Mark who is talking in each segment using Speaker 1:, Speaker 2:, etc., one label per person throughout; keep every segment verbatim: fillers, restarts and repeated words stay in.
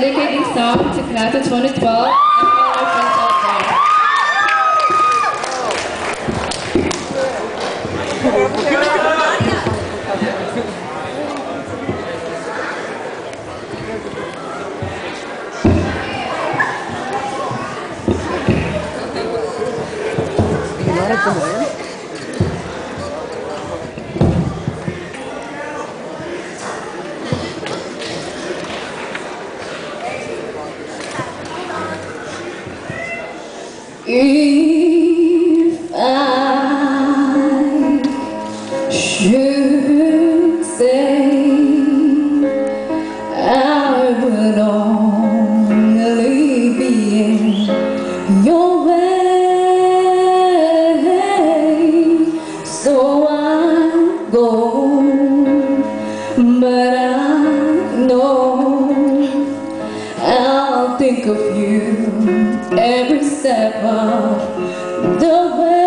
Speaker 1: dedicate this song to class of twenty twelve and all our friends out there. If I should say I would only be in your way, so I go, but I know I'll think of you every step of the way.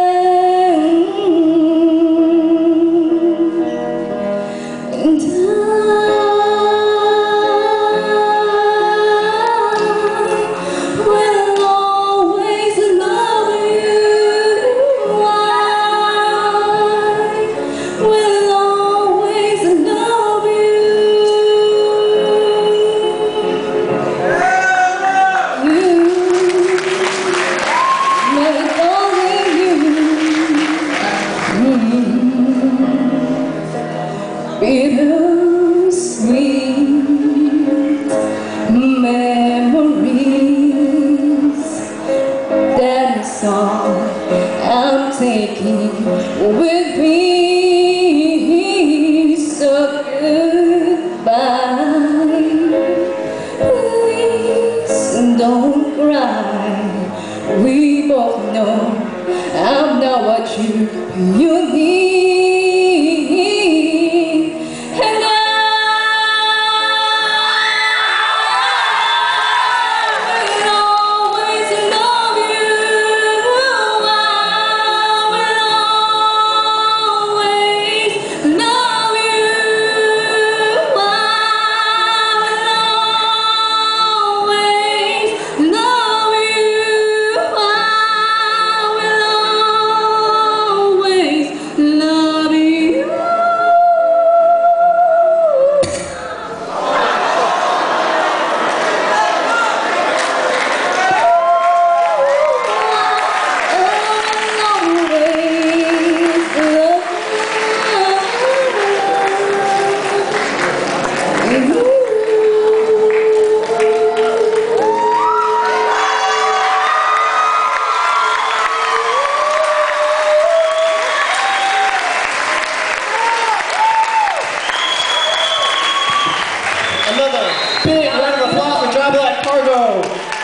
Speaker 1: And I will always love you. I will always love you. Bittersweet memories, that is all I'm taking with me. So goodbye, please don't cry. We both know I'm not what you you need.
Speaker 2: Another big round of applause for Dry Black Cargo.